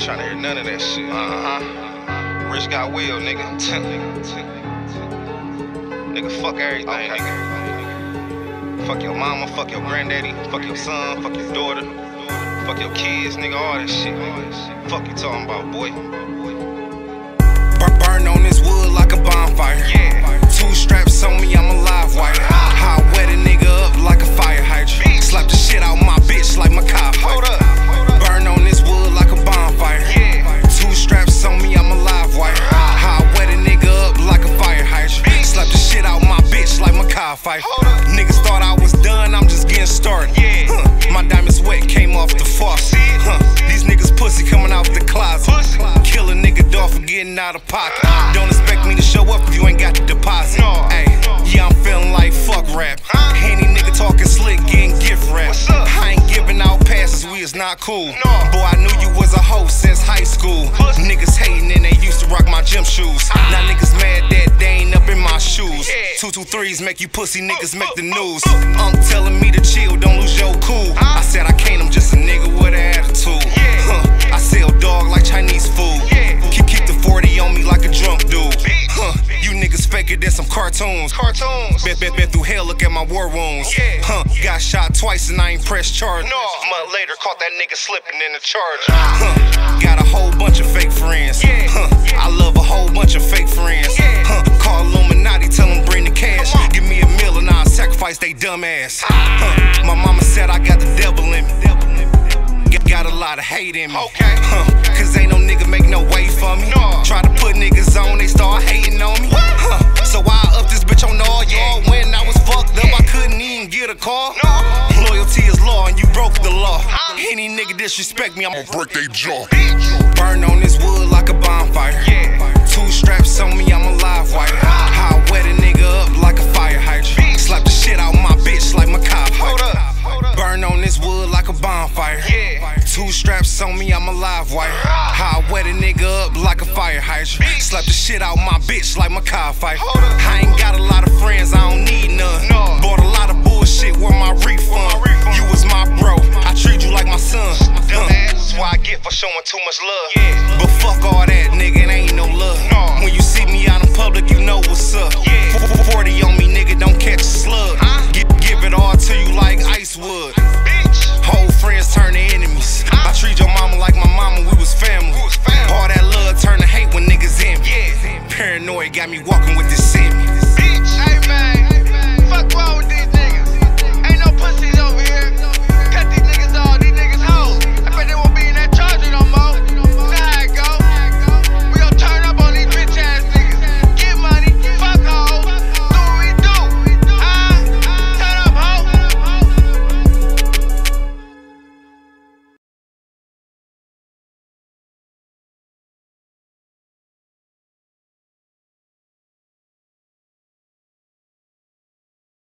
trying to hear none of that shit. Rich got will, nigga. Nigga, fuck everything, nigga. Fuck your mama, fuck your granddaddy, fuck your son, fuck your daughter, fuck your kids, nigga, all that shit. Fuck you talking about, boy. Burn on this wood like a bonfire. Yeah. 2 straps on me, I'm a live wire. How I wet a nigga up like a fire hydrant. Slap the shit out my bitch like my cop. Hold up. Burn on this wood like a bonfire. Yeah. 2 straps on me, I'm a live wire. How I wet a nigga up like a fire hydrant. Slap the shit out my bitch like my car fight. Niggas thought I was done, I'm just getting started. Yeah. My diamonds wet, came off the faucet. These niggas pussy coming out the closet. Kill a nigga dog for getting out of pocket. Don't expect me to show up if you ain't got the deposit. Ay, yeah, I'm feeling like fuck rap. Any nigga talking slick, getting gift wrap. I ain't giving out passes, we is not cool. Boy, I knew you was a hoe since high school. Niggas hating and they used to rock my gym shoes. Now niggas mad that they ain't up in my shoes. 223s make you pussy niggas make the news. Telling me to chill, don't lose your cool. I said I can't, I'm just a nigga with an attitude. I sell dog like Chinese food. Keep the 40 on me like a drunk dude. You niggas faker than some cartoons. Been through hell, look at my war wounds. Got shot twice and I ain't pressed charge. A month later, caught that nigga slipping in the charge. Got a whole bunch of fake friends. I love a whole bunch of fake friends. Call Illuminati, tell them bring the cash. Give me a meal and I'll sacrifice they dumb ass. My mama said I got the devil in me. Got a lot of hate in me. Cause ain't no nigga make no way for me. Try to put niggas on, they start hating on me. So I up this bitch on all y'all. When I was fucked up, I couldn't even get a call. Loyalty is law and you broke the law. Any nigga disrespect me, I'm gonna break they jaw. Burn on this wood like a bonfire. 2 straps on me, I'm a live wire. How I wet a nigga up like a fire hydrant. Slap the shit out my bitch like my cop. Burn on this wood like a bonfire. 2 straps on me, I'm a live wire. How I wet a nigga up like a fire hydrant. Slap the shit out my bitch like my car fight. I ain't got a lot of friends, I don't need none. Bought a lot of bullshit, where my refund? You was my bro, I treat you like my son. That's why I get for showing too much love. But fuck all that, nigga, it ain't no love. When you see me out in public, you know what's up. 40 on me, nigga, don't catch a slug. Give it all to you like ice would. Whole friends turn to enemies. I treat your mama like my mama, we was family. All that love turn to hate when niggas envy. Paranoid got me walking with this semi. Hey man, fuck wrong with this?